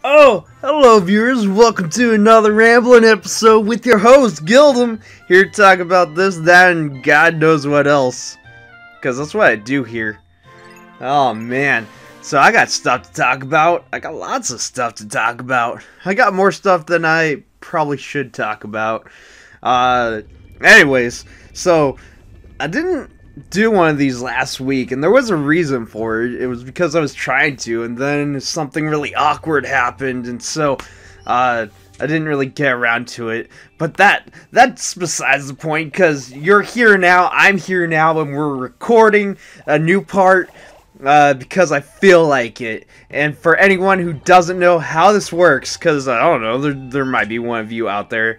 Oh, hello viewers, welcome to another Ramblin episode with your host, Gildem, here to talk about this, that, and God knows what else. Because that's what I do here. Oh man, so I got stuff to talk about. I got lots of stuff to talk about. I got more stuff than I probably should talk about. Anyways, so I didn't do one of these last week, and there was a reason for it. It was because I was trying to, and then something really awkward happened, and so I didn't really get around to it. But that's besides the point, because you're here now, I'm here now, and we're recording a new part because I feel like it. And for anyone who doesn't know how this works, because I don't know, there might be one of you out there,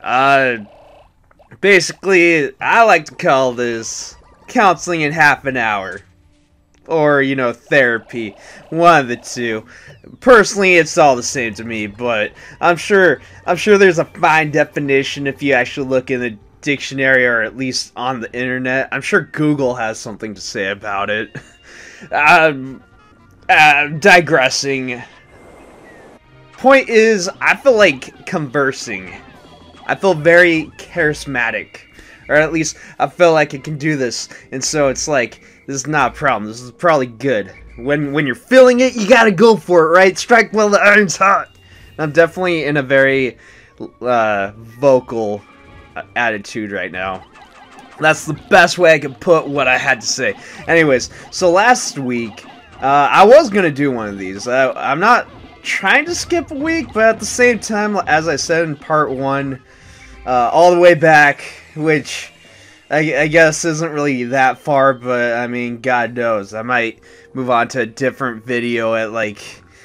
basically I like to call this counseling in half an hour, or you know, therapy, one of the two. Personally, it's all the same to me, but I'm sure there's a fine definition if you actually look in the dictionary, or at least on the internet. I'm sure Google has something to say about it. Digressing. Point is, I feel like conversing. I feel very charismatic. Or at least, I feel like I can do this. And so it's like, this is not a problem. This is probably good. When you're feeling it, you gotta go for it, right? Strike while the iron's hot. I'm definitely in a very vocal attitude right now. That's the best way I can put what I had to say. Anyways, so last week, I was gonna do one of these. I'm not trying to skip a week, but at the same time, as I said in part 1, all the way back, which I guess isn't really that far, but I mean, God knows, I might move on to a different video at like,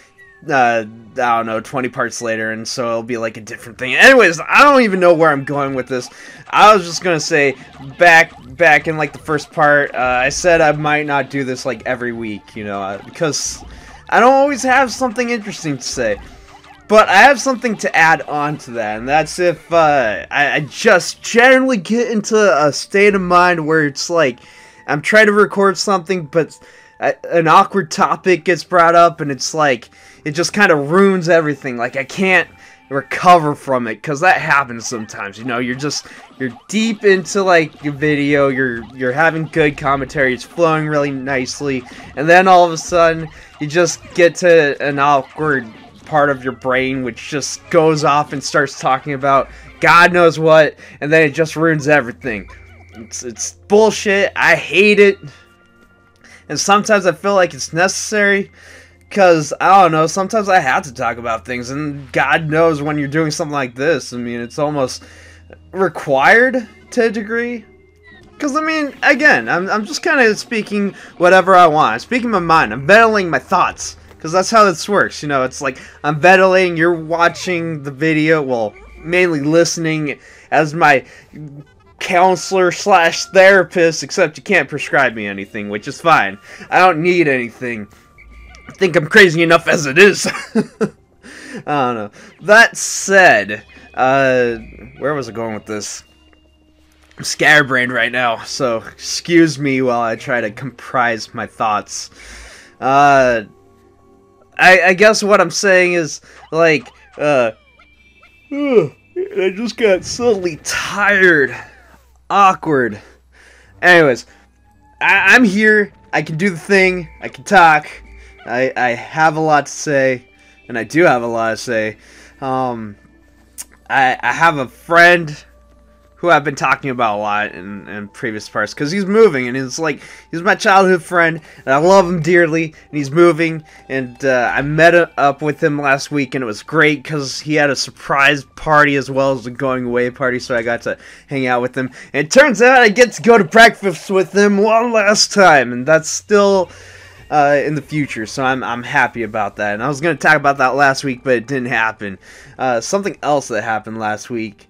I don't know, 20 parts later, and so it'll be like a different thing. Anyways, I don't even know where I'm going with this. I was just gonna say, back in like the first part, I said I might not do this like every week, you know, because I don't always have something interesting to say. But I have something to add on to that, and that's if I just generally get into a state of mind where it's like I'm trying to record something, but an awkward topic gets brought up, and it's like it just kind of ruins everything. Like I can't recover from it, because that happens sometimes. You know, you're deep into like your video, you're having good commentary, it's flowing really nicely, and then all of a sudden you just get to an awkward part of your brain which just goes off and starts talking about God knows what, and then it just ruins everything. It's bullshit. I hate it, and sometimes I feel like it's necessary, because I don't know, sometimes I have to talk about things, and God knows when you're doing something like this, I mean, it's almost required to a degree. Because, I mean, again, I'm just kind of speaking whatever I want. I'm speaking my mind. I'm ventilating my thoughts. Because that's how this works, you know, it's like, I'm ventilating, you're watching the video, well, mainly listening as my counselor slash therapist, except you can't prescribe me anything, which is fine. I don't need anything. I think I'm crazy enough as it is. I don't know. That said, where was I going with this? I'm scatterbrained right now, so excuse me while I try to comprise my thoughts. I guess what I'm saying is, like, I just got suddenly tired. Awkward. Anyways, I'm here, I can do the thing, I can talk, I have a lot to say, and I do have a lot to say. I have a friend who I've been talking about a lot in previous parts, because he's moving, and he's my childhood friend, and I love him dearly, and he's moving, and I met up with him last week, and it was great, because he had a surprise party as well as a going away party, so I got to hang out with him, and it turns out I get to go to breakfast with him one last time, and that's still in the future, so I'm happy about that. And I was going to talk about that last week, but it didn't happen. Something else that happened last week,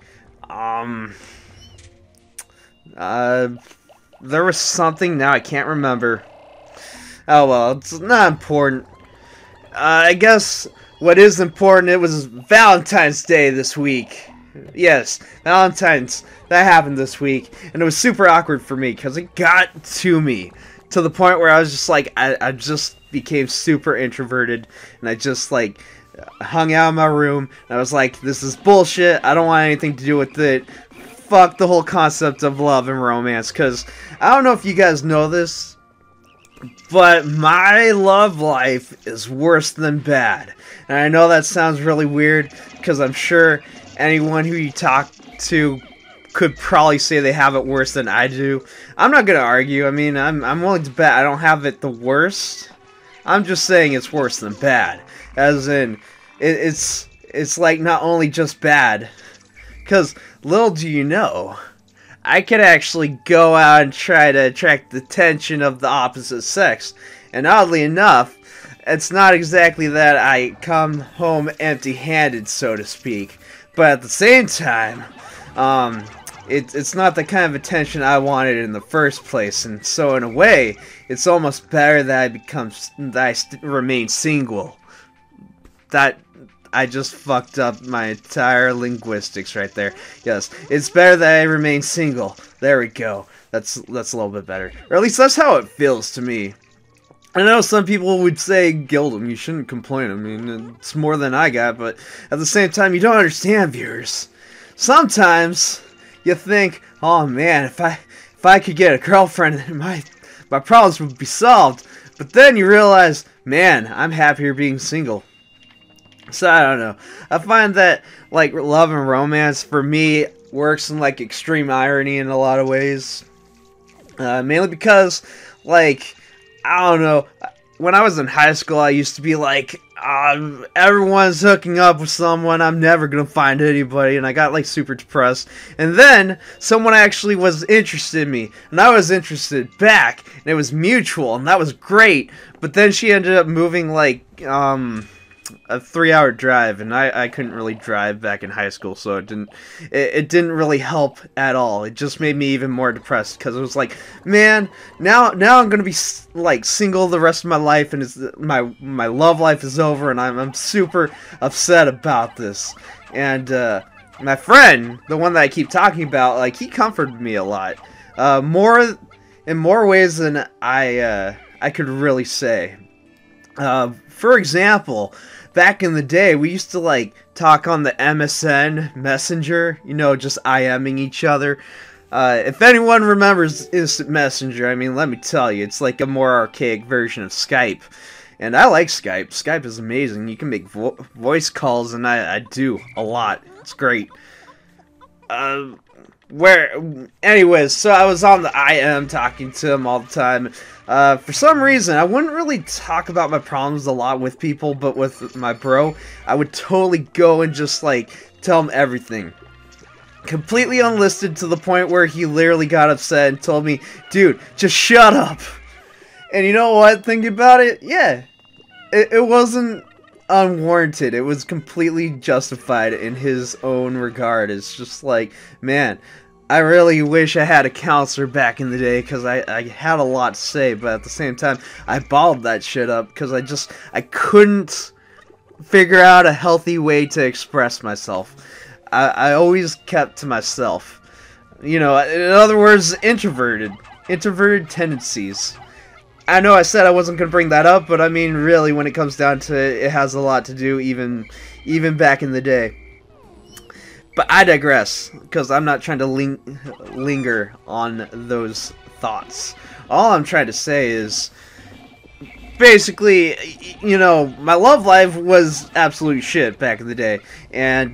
there was something, now I can't remember. Oh well, it's not important. I guess what is important, it was Valentine's Day this week. Yes, Valentine's, that happened this week, and it was super awkward for me, because it got to me, to the point where I was just like, I just became super introverted, and I just like, hung out in my room, and I was like, this is bullshit, I don't want anything to do with it. Fuck the whole concept of love and romance, because I don't know if you guys know this, but my love life is worse than bad. And I know that sounds really weird, because I'm sure anyone who you talk to could probably say they have it worse than I do. I'm not gonna argue. I mean, I'm willing to bet I don't have it the worst. I'm just saying it's worse than bad. As in, it's like not only just bad, because little do you know, I could actually go out and try to attract the attention of the opposite sex. And oddly enough, it's not exactly that I come home empty-handed, so to speak. But at the same time, it's not the kind of attention I wanted in the first place. And so in a way, it's almost better that I remain single. That I just fucked up my entire linguistics right there. Yes, it's better that I remain single. There we go. That's a little bit better. Or at least that's how it feels to me. I know some people would say, Gildem, you shouldn't complain. I mean, it's more than I got, but at the same time, you don't understand, viewers. Sometimes you think, oh man, if I could get a girlfriend, my problems would be solved. But then you realize, man, I'm happier being single. So, I don't know. I find that, like, love and romance, for me, works in, like, extreme irony in a lot of ways. Mainly because, like, I don't know. When I was in high school, I used to be like, everyone's hooking up with someone, I'm never gonna find anybody, and I got, like, super depressed. And then, someone actually was interested in me, and I was interested back, and it was mutual, and that was great. But then she ended up moving, like, a 3-hour drive, and I couldn't really drive back in high school, so it didn't really help at all. It just made me even more depressed, because it was like, man, now I'm gonna be like single the rest of my life, and my love life is over, and I'm super upset about this. And my friend, the one that I keep talking about, like, he comforted me a lot, in more ways than I could really say. For example, back in the day, we used to, like, talk on the MSN Messenger, you know, just IMing each other. If anyone remembers Instant Messenger, I mean, let me tell you, it's like a more archaic version of Skype. And I like Skype. Skype is amazing. You can make voice calls, and I do a lot. It's great. Anyways, so I was on the IM talking to him all the time. For some reason, I wouldn't really talk about my problems a lot with people, but with my bro, I would totally go and just, like, tell him everything. Completely unlisted, to the point where he literally got upset and told me, dude, just shut up. And you know what? Thinking about it, yeah, it wasn't unwarranted. It was completely justified in his own regard. It's just like, man, I really wish I had a counselor back in the day, because I had a lot to say, but at the same time, I bottled that shit up, because I couldn't figure out a healthy way to express myself. I always kept to myself. You know, in other words, introverted tendencies. I know I said I wasn't going to bring that up, but I mean, really, when it comes down to it, it has a lot to do, even back in the day. But I digress, because I'm not trying to linger on those thoughts. All I'm trying to say is, basically, you know, my love life was absolute shit back in the day, and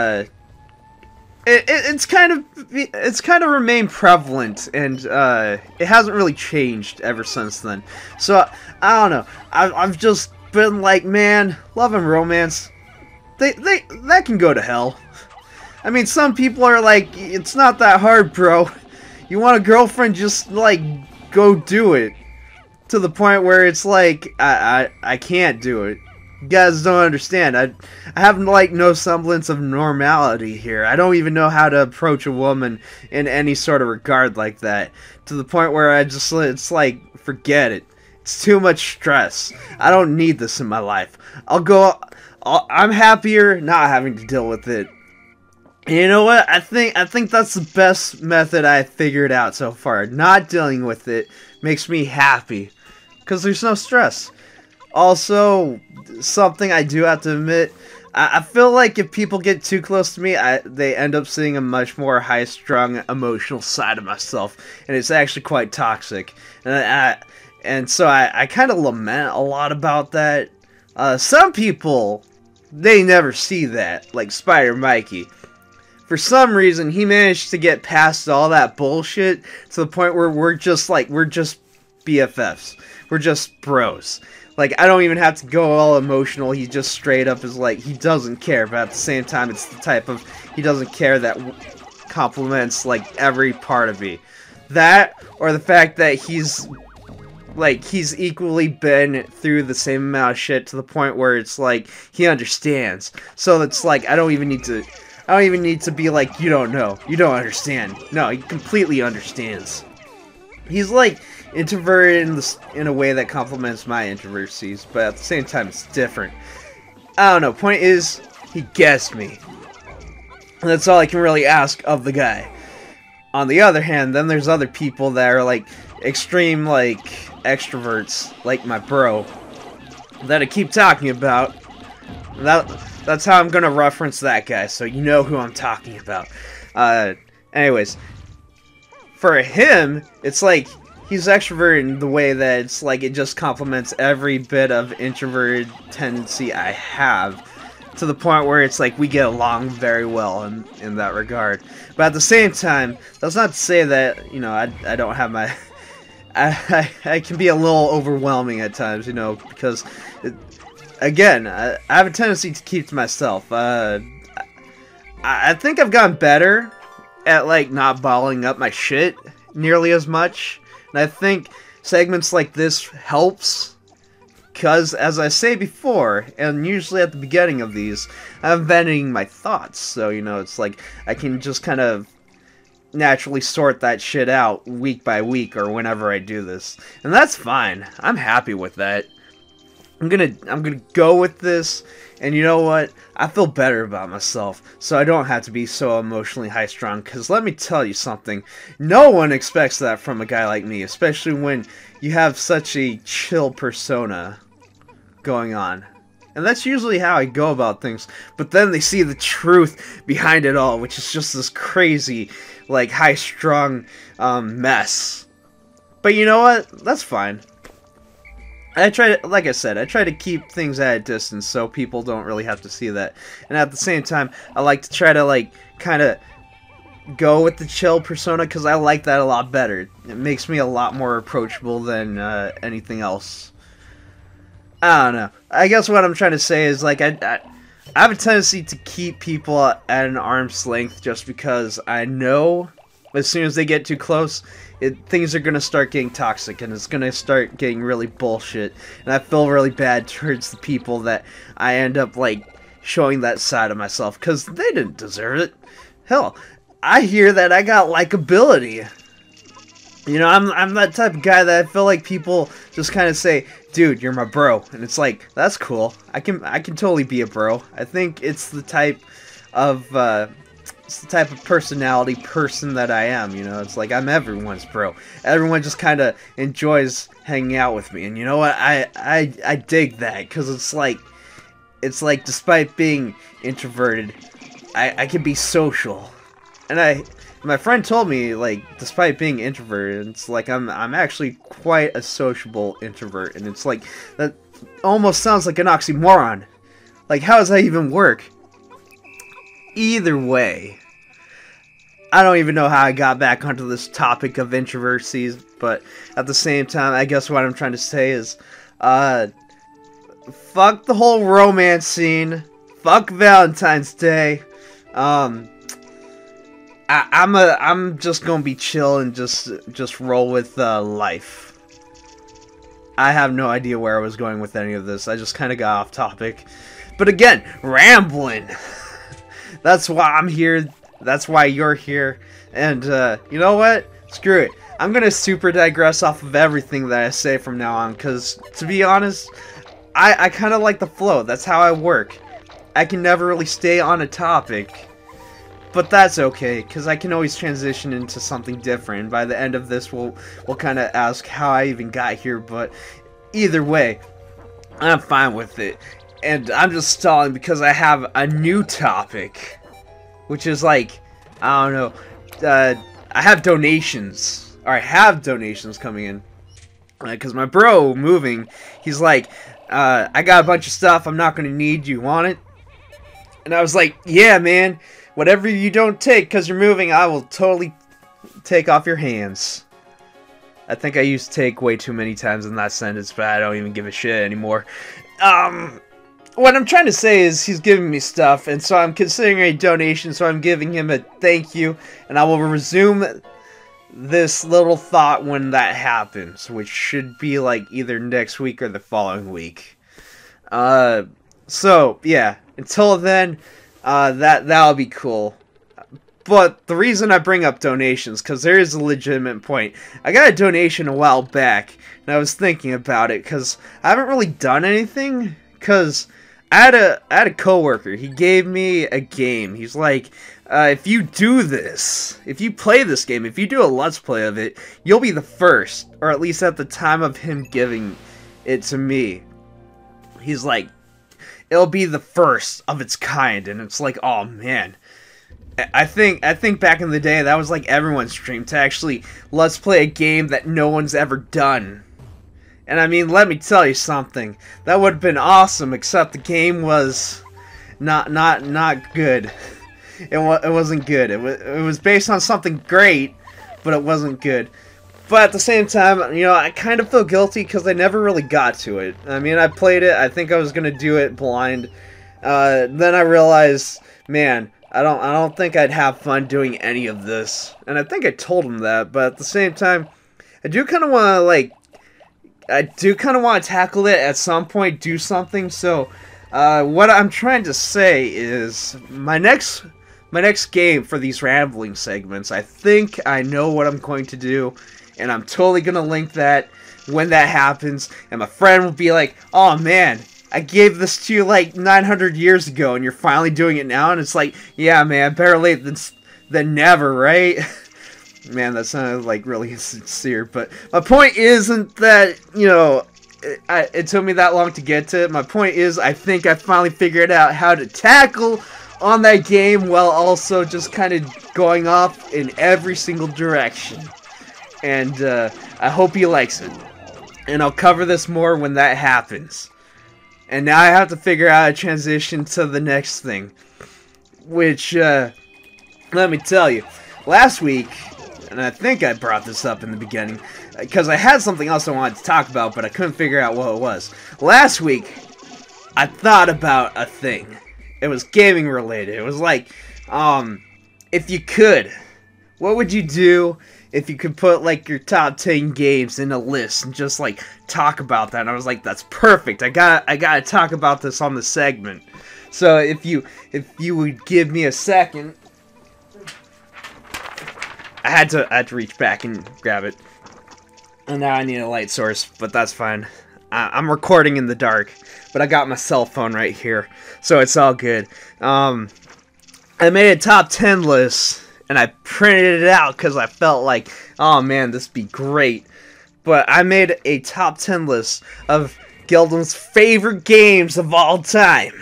it's kind of remained prevalent, and it hasn't really changed ever since then. So I don't know. I've just been like, man, love and romance, that can go to hell. I mean, some people are like, it's not that hard, bro. You want a girlfriend, just, like, go do it. To the point where it's like, I can't do it. You guys don't understand. I have, like, no semblance of normality here. I don't even know how to approach a woman in any sort of regard like that. To the point where it's like, forget it. It's too much stress. I don't need this in my life. I'm happier not having to deal with it. And you know what? I think that's the best method I've figured out so far. Not dealing with it makes me happy, because there's no stress. Also, something I do have to admit, I feel like if people get too close to me, they end up seeing a much more high-strung emotional side of myself, and it's actually quite toxic. And so I kind of lament a lot about that. Some people, they never see that, like Spider Mikey. For some reason, he managed to get past all that bullshit to the point where we're just BFFs. We're just bros. Like, I don't even have to go all emotional. He just straight up is like, he doesn't care. But at the same time, it's the type of, he doesn't care that compliments, like, every part of me. That, or the fact that he's equally been through the same amount of shit to the point where it's like, he understands. So it's like, I don't even need to be like, you don't know. You don't understand. No, he completely understands. He's like introverted in a way that complements my introversies, but at the same time it's different. I don't know, point is, he gets me. And that's all I can really ask of the guy. On the other hand, then there's other people that are like extreme like extroverts, like my bro, that I keep talking about. That's how I'm gonna reference that guy, so you know who I'm talking about. Anyways, for him, it's like he's extroverted in the way that it's like it just complements every bit of introverted tendency I have, to the point where it's like we get along very well in that regard. But at the same time, that's not to say that, you know, I don't have my... I can be a little overwhelming at times, you know, because... Again, I have a tendency to keep to myself. I think I've gotten better at, like, not bottling up my shit nearly as much. And I think segments like this helps. Because, as I say before, and usually at the beginning of these, I'm venting my thoughts. So, you know, it's like, I can just kind of naturally sort that shit out week by week or whenever I do this. And that's fine. I'm happy with that. I'm gonna go with this, and you know what? I feel better about myself, so I don't have to be so emotionally high-strung, because let me tell you something, no one expects that from a guy like me, especially when you have such a chill persona going on. And that's usually how I go about things, but then they see the truth behind it all, which is just this crazy, like, high-strung mess. But you know what? That's fine. I try to, like I said, I try to keep things at a distance so people don't really have to see that. And at the same time, I like to try to, like, kind of go with the chill persona because I like that a lot better. It makes me a lot more approachable than anything else. I don't know. I guess what I'm trying to say is, like, I have a tendency to keep people at an arm's length just because I know as soon as they get too close, things are going to start getting toxic, and it's going to start getting really bullshit, and I feel really bad towards the people that I end up, like, showing that side of myself, because they didn't deserve it. Hell, I hear that I got likability. You know, I'm that type of guy that I feel like people just kind of say, dude, you're my bro, and it's like, that's cool. I can totally be a bro. I think it's the type of, personality person that I am, you know. It's like, I'm everyone's bro. Everyone just kind of enjoys hanging out with me, and you know what, I dig that, because it's like, despite being introverted, I can be social, and my friend told me, like, despite being introverted, it's like, I'm actually quite a sociable introvert, and it's like, that almost sounds like an oxymoron. Like, how does that even work? Either way, I don't even know how I got back onto this topic of introversies, but at the same time, I guess what I'm trying to say is, fuck the whole romance scene, fuck Valentine's Day, I'm just gonna be chill and just roll with life. I have no idea where I was going with any of this, I just kind of got off topic, but again, Ramblin'. That's why I'm here. That's why you're here. And, you know what? Screw it. I'm gonna super digress off of everything that I say from now on, because, to be honest, I kind of like the flow. That's how I work. I can never really stay on a topic. But that's okay, because I can always transition into something different. And by the end of this, we'll kind of ask how I even got here. But either way, I'm fine with it. And I'm just stalling because I have a new topic. Which is like, I don't know, I have donations. Or I have donations coming in. Because my bro moving, he's like, I got a bunch of stuff I'm not going to need. You want it? And I was like, yeah, man. Whatever you don't take because you're moving, I will totally take off your hands. I think I used take way too many times in that sentence, but I don't even give a shit anymore. What I'm trying to say is he's giving me stuff, and so I'm considering a donation, so I'm giving him a thank you, and I will resume this little thought when that happens, which should be like either next week or the following week. So, yeah, until then, that'll be cool. But the reason I bring up donations, because there is a legitimate point. I got a donation a while back, and I was thinking about it, because I haven't really done anything, because I had a coworker. He gave me a game. He's like, if you do this, if you play this game, if you do a Let's Play of it, you'll be the first, or at least at the time of him giving it to me. He's like, it'll be the first of its kind, and it's like, oh man. I think back in the day, that was like everyone's dream, to actually Let's Play a game that no one's ever done. And I mean, let me tell you something. That would have been awesome, except the game was not good. It wasn't good. It was based on something great, but it wasn't good. But at the same time, you know, I kind of feel guilty because I never really got to it. I mean, I played it. I think I was gonna do it blind. Then I realized, man, I don't think I'd have fun doing any of this. And I think I told him that, but at the same time, I do kind of want to tackle it at some point, do something. So, what I'm trying to say is my next game for these rambling segments, I think I know what I'm going to do, and I'm totally going to link that when that happens, and my friend will be like, oh man, I gave this to you like 900 years ago, and you're finally doing it now, and it's like, yeah man, better late than never, right? Man, that sounded like really sincere, but my point isn't that, you know, it took me that long to get to it. My point is, I think I finally figured out how to tackle on that game while also just kind of going off in every single direction. And I hope he likes it. And I'll cover this more when that happens. And now I have to figure out a transition to the next thing. Which, let me tell you, last week, and I think I brought this up in the beginning, because I had something else I wanted to talk about, but I couldn't figure out what it was. Last week, I thought about a thing. It was gaming related. It was like, if you could, what would you do if you could put like your top 10 games in a list and just like talk about that? And I was like, that's perfect. I gotta talk about this on the segment. So if you would give me a second, I had to reach back and grab it. And now I need a light source, but that's fine. I'm recording in the dark, but I got my cell phone right here, so it's all good. I made a top 10 list, and I printed it out because I felt like, oh man, this would be great. But I made a top 10 list of Gildem's favorite games of all time.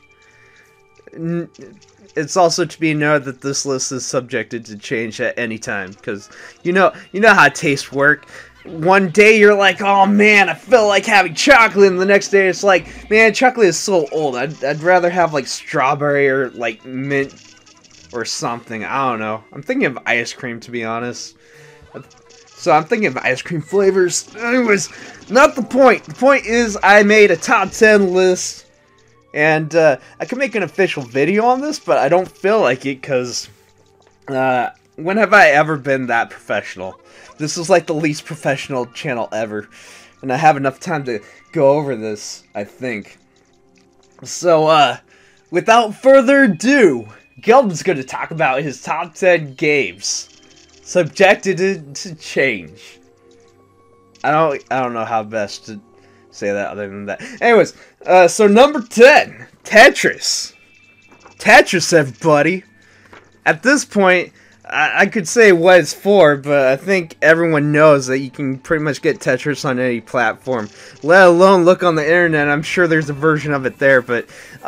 It's also to be noted that this list is subjected to change at any time, because you know how tastes work. One day you're like, oh man, I feel like having chocolate, and the next day it's like, man, chocolate is so old. I'd rather have like strawberry or like mint or something. I don't know. I'm thinking of ice cream, to be honest. So I'm thinking of ice cream flavors. Anyways, not the point. The point is I made a top 10 list. And I could make an official video on this, but I don't feel like it because when have I ever been that professional? This is like the least professional channel ever. And I have enough time to go over this, I think. So, without further ado, Gildem's going to talk about his top 10 games. Subjected to change. I don't know how best to say that other than that. Anyways, so number 10, Tetris. Tetris, everybody. At this point, I could say what it's for, but I think everyone knows that you can pretty much get Tetris on any platform. Let alone look on the internet. I'm sure there's a version of it there, but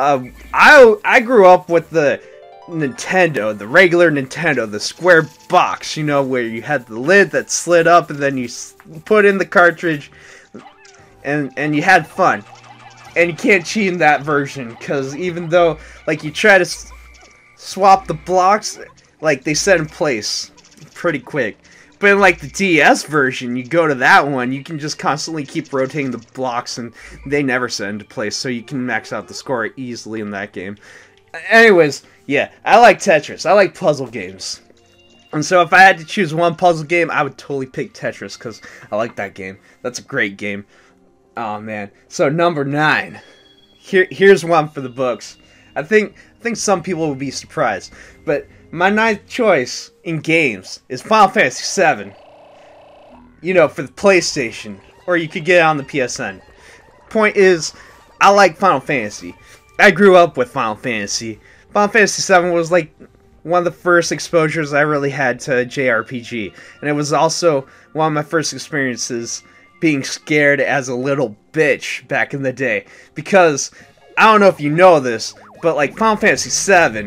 I grew up with the Nintendo, the regular Nintendo, the square box, you know, where you had the lid that slid up and then you put in the cartridge and you had fun. And you can't cheat in that version, because even though, like, you try to swap the blocks, like, they set in place pretty quick. But in, like, the DS version, you go to that one, you can just constantly keep rotating the blocks, and they never set into place, so you can max out the score easily in that game. Anyways, yeah, I like Tetris. I like puzzle games. And so if I had to choose one puzzle game, I would totally pick Tetris, because I like that game. That's a great game. Oh man. So number 9. Here's one for the books. I think some people will be surprised, but my 9th choice in games is Final Fantasy VII. You know, for the PlayStation, or you could get it on the PSN. Point is, I like Final Fantasy. I grew up with Final Fantasy. Final Fantasy VII was like one of the first exposures I really had to JRPG, and it was also one of my first experiences being scared as a little bitch back in the day. Because, I don't know if you know this, but like Final Fantasy VII,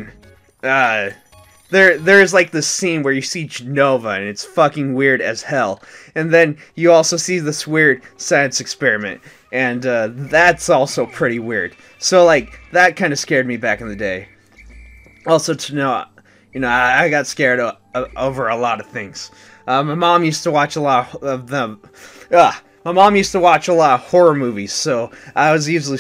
there's like this scene where you see Genova, and it's fucking weird as hell. And then you also see this weird science experiment, and that's also pretty weird. So like, that kind of scared me back in the day. Also to know, you know, I got scared over a lot of things. My mom used to watch a lot of them. My mom used to watch a lot of horror movies, so I was usually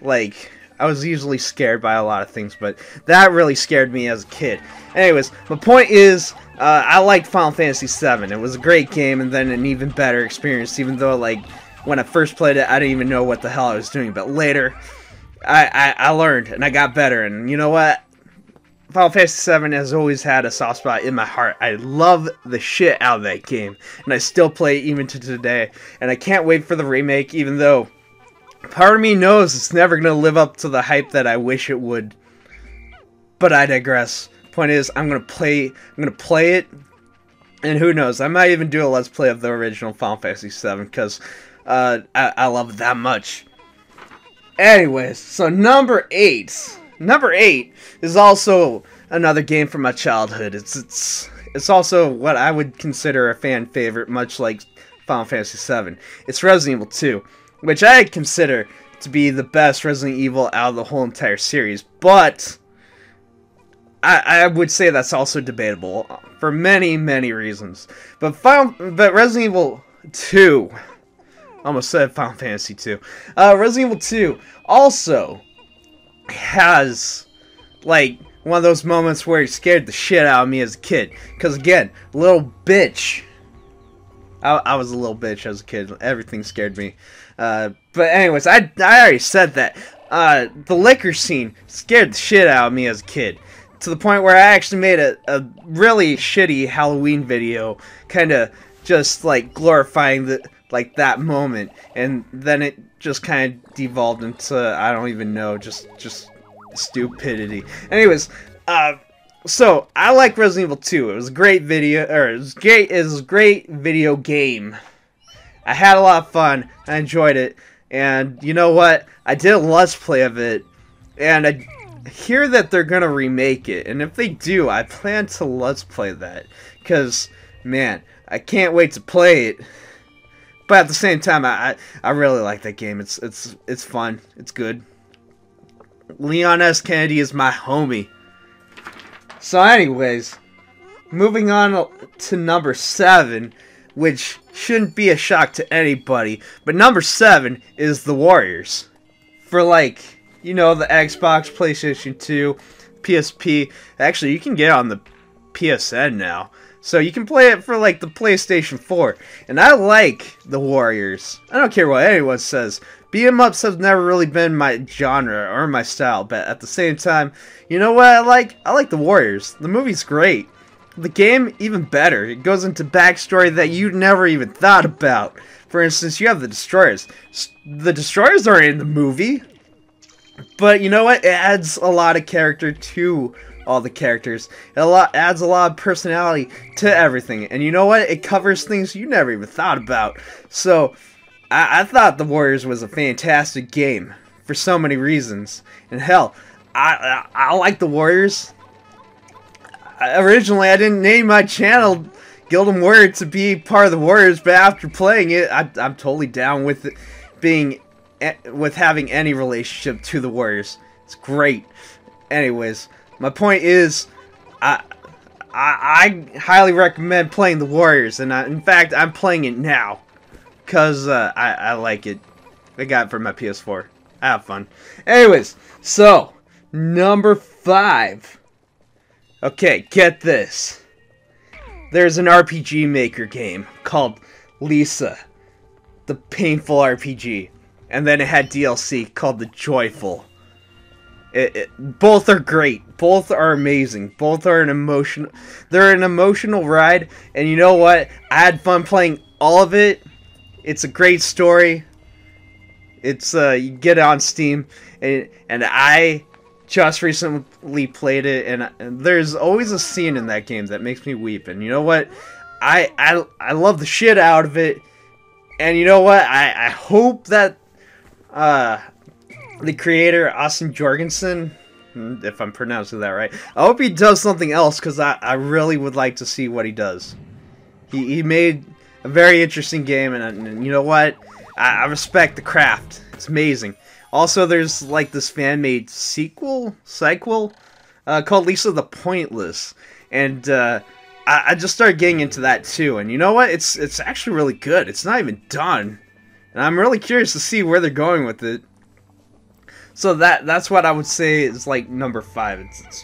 scared by a lot of things, but that really scared me as a kid. Anyways, my point is, I liked Final Fantasy VII. It was a great game, and then an even better experience, even though, like, when I first played it, I didn't even know what the hell I was doing, but later, I learned, and I got better, and you know what? Final Fantasy VII has always had a soft spot in my heart. I love the shit out of that game, and I still play it even to today, and I can't wait for the remake, even though part of me knows it's never going to live up to the hype that I wish it would. But I digress. Point is, I'm going to play it, and who knows, I might even do a Let's Play of the original Final Fantasy VII, because I love it that much. Anyways, so number 8. Number 8 is also another game from my childhood. It's also what I would consider a fan favorite, much like Final Fantasy VII. It's Resident Evil 2, which I consider to be the best Resident Evil out of the whole entire series. But I would say that's also debatable for many, many reasons. But Resident Evil 2, almost said Final Fantasy 2. Resident Evil 2 also has, like, one of those moments where it scared the shit out of me as a kid. Because, again, little bitch. I was a little bitch as a kid. Everything scared me. But anyways, I already said that. The liquor scene scared the shit out of me as a kid. To the point where I actually made a really shitty Halloween video. Kind of just, like, glorifying that moment. And then it just kind of devolved into, I don't even know, just stupidity. Anyways, so I like Resident Evil 2. It was a great video, it was a great video game. I had a lot of fun. I enjoyed it, and you know what? I did a Let's Play of it, and I hear that they're gonna remake it. And if they do, I plan to Let's Play that, because man, I can't wait to play it. But at the same time, I really like that game. It's fun. It's good. Leon S. Kennedy is my homie. So anyways, moving on to number 7, which shouldn't be a shock to anybody, but number 7 is The Warriors. For, like, you know, the Xbox, PlayStation 2, PSP. Actually, you can get it on the PSN now. So you can play it for, like, the PlayStation 4. And I like The Warriors. I don't care what anyone says. Beat-em-ups have never really been my genre or my style. But at the same time, you know what I like? I like The Warriors. The movie's great. The game, even better. It goes into backstory that you never even thought about. For instance, you have the Destroyers. The Destroyers aren't in the movie. But you know what? It adds a lot of character to all the characters. Adds a lot of personality to everything. And you know what? It covers things you never even thought about. So, I thought The Warriors was a fantastic game for so many reasons. And hell, I like The Warriors. Originally, I didn't name my channel Gildem Warrior to be part of the Warriors, but after playing it, I'm totally down with it with having any relationship to the Warriors. It's great. Anyways, my point is, I highly recommend playing the Warriors, and in fact, I'm playing it now because I like it. I got it for my PS4. I have fun. Anyways, so number 5. Okay, get this. There's an RPG Maker game called Lisa, the Painful RPG, and then it had DLC called The Joyful. Both are great. Both are amazing. Both are they're an emotional ride, and you know what? I had fun playing all of it. It's a great story. It's you get it on Steam, and I just recently played it, and there's always a scene in that game that makes me weep. And you know what? I love the shit out of it. And you know what? I hope that the creator, Austin Jorgensen, if I'm pronouncing that right, I hope he does something else, because I really would like to see what he does. He made a very interesting game, and you know what? I respect the craft. It's amazing. Also, there's like this fan-made sequel called Lisa the Pointless, and I just started getting into that too. And you know what? It's actually really good. It's not even done, and I'm really curious to see where they're going with it. So that's what I would say is like number 5.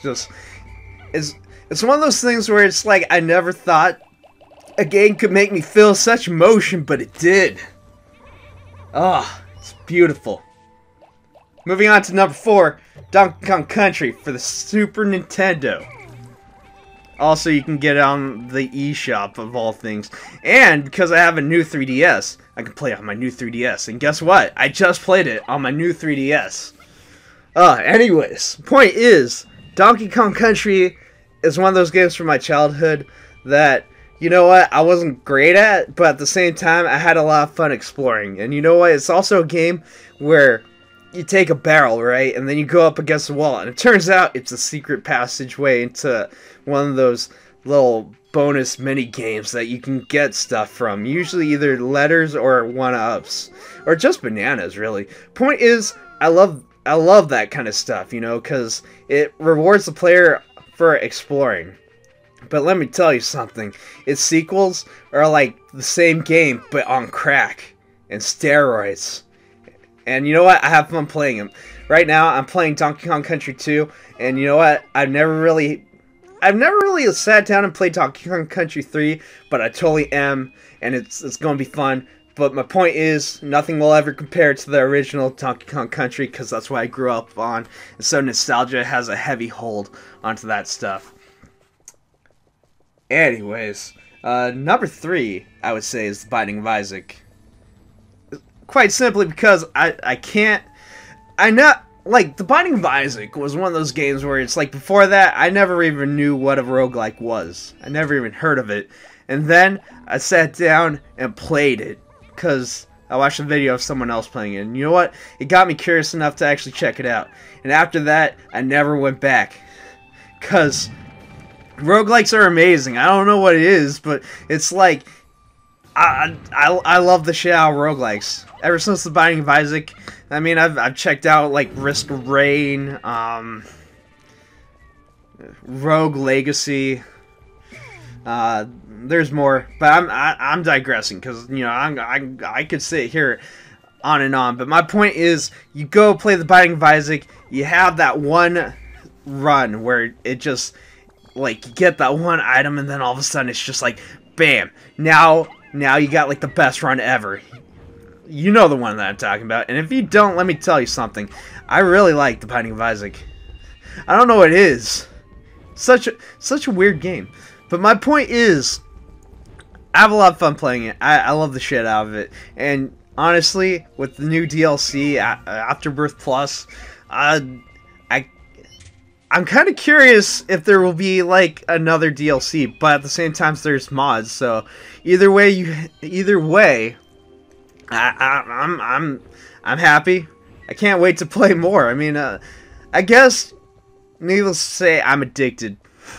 It's one of those things where it's like I never thought a game could make me feel such emotion, but it did. Ah, it's beautiful. Moving on to number 4, Donkey Kong Country for the Super Nintendo. Also, you can get it on the eShop of all things. And because I have a new 3DS, I can play it on my new 3DS. And guess what? I just played it on my new 3DS. Anyways, point is, Donkey Kong Country is one of those games from my childhood that, you know what, I wasn't great at, but at the same time, I had a lot of fun exploring. And you know what? It's also a game where you take a barrel, right, and then you go up against the wall, and it turns out it's a secret passageway into one of those little bonus mini games that you can get stuff from. Usually either letters or one-ups, or just bananas, really. Point is, I love that kind of stuff, you know, because it rewards the player for exploring. But let me tell you something, its sequels are like the same game, but on crack and steroids. And you know what? I have fun playing them. Right now, I'm playing Donkey Kong Country 2, and you know what? I've never really sat down and played Donkey Kong Country 3, but I totally am, and it's going to be fun. But my point is, nothing will ever compare to the original Donkey Kong Country, because that's what I grew up on, and so nostalgia has a heavy hold onto that stuff. Anyways, number 3, I would say, is The Binding of Isaac. Quite simply because The Binding of Isaac was one of those games where it's like, before that, I never even knew what a roguelike was. I never even heard of it. And then I sat down and played it, because I watched a video of someone else playing it. And you know what? It got me curious enough to actually check it out. And after that, I never went back. Because roguelikes are amazing. I don't know what it is, but it's like, I love the shit out of roguelikes. Ever since The Binding of Isaac, I mean, I've checked out like Risk of Rain, Rogue Legacy. There's more, but I'm digressing, because you know I could sit here on and on. But my point is, you go play The Binding of Isaac, you have that one run where it just like you get that one item, and then all of a sudden it's just like, bam! Now you got like the best run ever. You know the one that I'm talking about. And if you don't, let me tell you something. I really like The Binding of Isaac. I don't know what it is. Such a weird game. But my point is, I have a lot of fun playing it. I love the shit out of it. And honestly, with the new DLC, Afterbirth Plus, I I'm kind of curious if there will be like another DLC, but at the same time, there's mods. So either way, I'm happy. I can't wait to play more. I mean, I guess needless to say, I'm addicted.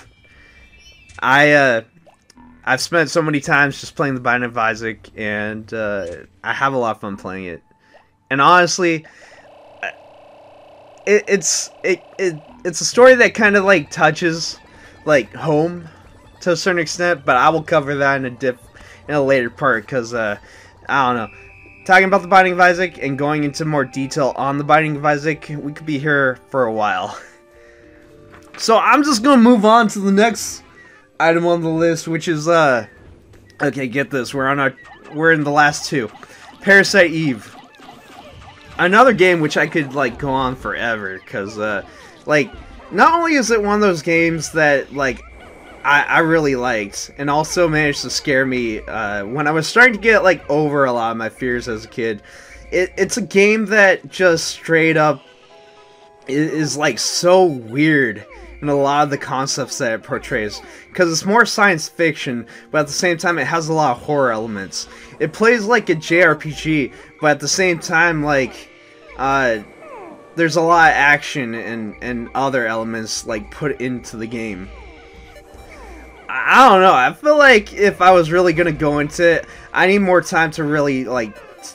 I've spent so many times just playing the Binding of Isaac, and I have a lot of fun playing it. And honestly, it's a story that kind of like touches like home to a certain extent, but I will cover that in a later part, because I don't know. Talking about the Binding of Isaac and going into more detail on the Binding of Isaac, we could be here for a while. So I'm just gonna move on to the next item on the list, which is okay, get this, we're in the last two. Parasite Eve. Another game which I could like go on forever, because like, not only is it one of those games that like I really liked, and also managed to scare me when I was starting to get like over a lot of my fears as a kid. It's a game that just straight up is like so weird in a lot of the concepts that it portrays, because it's more science fiction, but at the same time it has a lot of horror elements. It plays like a JRPG, but at the same time like there's a lot of action and other elements like put into the game. I don't know, I feel like if I was really gonna go into it, I need more time to really go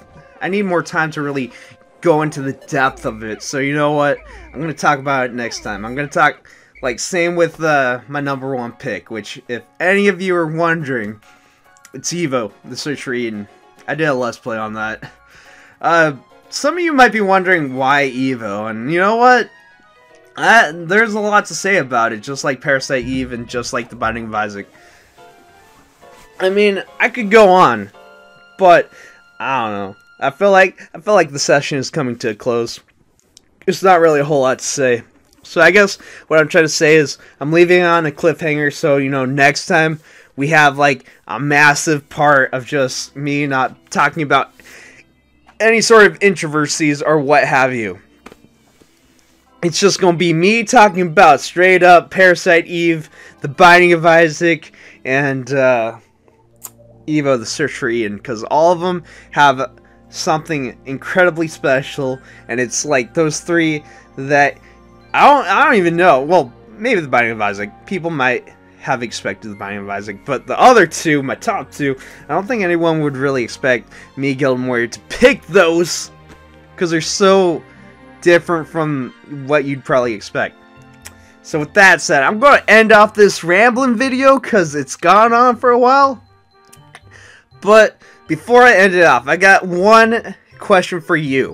into the depth of it. So you know what, I'm gonna talk about it next time. I'm gonna talk like same with my number one pick, which if any of you are wondering, it's Evo, the Search for Eden. I did a Let's Play on that. Some of you might be wondering why Evo, and you know what? There's a lot to say about it, just like Parasite Eve and just like the Binding of Isaac. I mean, I could go on, but I don't know. I feel like the session is coming to a close. There's not really a whole lot to say. So I guess what I'm trying to say is I'm leaving on a cliffhanger, so you know, next time we have like a massive part of just me not talking about any sort of controversies or what have you. It's just going to be me talking about straight up Parasite Eve, the Binding of Isaac, and Evo, the Search for Eden, because all of them have something incredibly special, and it's like those three that I don't even know. Well, maybe the Binding of Isaac. People might have expected the Binding of Isaac, but the other two, my top two, I don't think anyone would really expect me, Gildem Warrior, to pick those, because they're so different from what you'd probably expect. So with that said, I'm going to end off this Ramblin video because it's gone on for a while. But before I end it off, I got one question for you.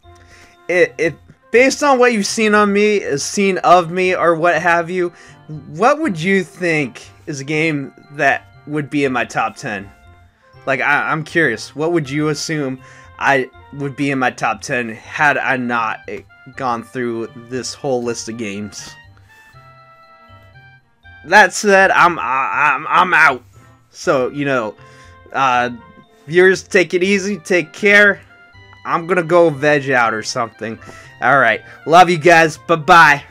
Based on what you've seen of me, or what have you, what would you think is a game that would be in my top 10? Like, I'm curious. What would you assume I would be in my top 10 had I not gone through this whole list of games? That said, I'm out. So, you know, viewers, take it easy, take care. I'm gonna go veg out or something. Alright, love you guys, bye-bye.